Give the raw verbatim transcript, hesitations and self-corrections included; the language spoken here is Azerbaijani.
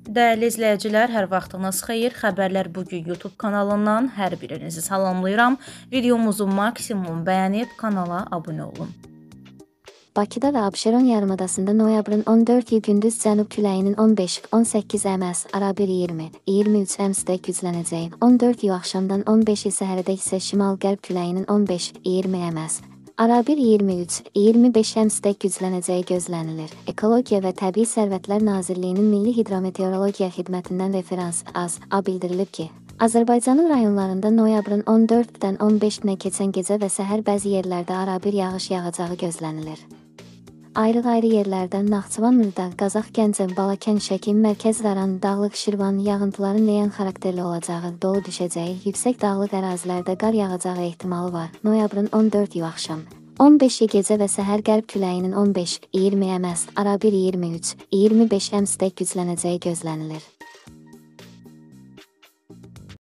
Dəyərli izləyicilər, hər vaxtınız xeyir. Xəbərlər bugün YouTube kanalından hər birinizi salamlayıram. Videomuzu maksimum bəyənib kanala abunə olun. Bakıda və Abşeron yarımadasında noyabrın on dördü gündüz cənub küləyinin on beş on səkkiz əms, arabir iyirmi iyirmi üç əmsdə güclənəcək. on dördü axşamdan on beşi səhərdə isə şimal-qərb küləyinin on beş iyirmi əms, arabir iyirmi üç iyirmi beş əmsdə güclənəcəyi gözlənilir. Ekologiya və Təbii Sərvətlər Nazirliyinin Milli Hidrometeorologiya Xidmətindən referans az A bildirilib ki, Azərbaycanın rayonlarında noyabrın on dörddən on beşinə keçən gecə və səhər bəzi yerlərdə arabir yağış yağacağı gözlənilir. Ayrı-ayrı yerlərdən Naxçıvan, Nurda, Qazax, Gəncə, Balakən, Şəki, Mərkəz, Daran, Dağlıq, Şirvan yağıntıların leyan xarakterli olacağı, dolu düşəcəyi, yüksək dağlıq ərazilərdə qar yağacağı ehtimalı var. Noyabrın on dördü axşam on beşi gecə və səhər qərb küləyinin on beş iyirmi əms, arabir iyirmi üç iyirmi beş əmsdə güclənəcəyi gözlənilir.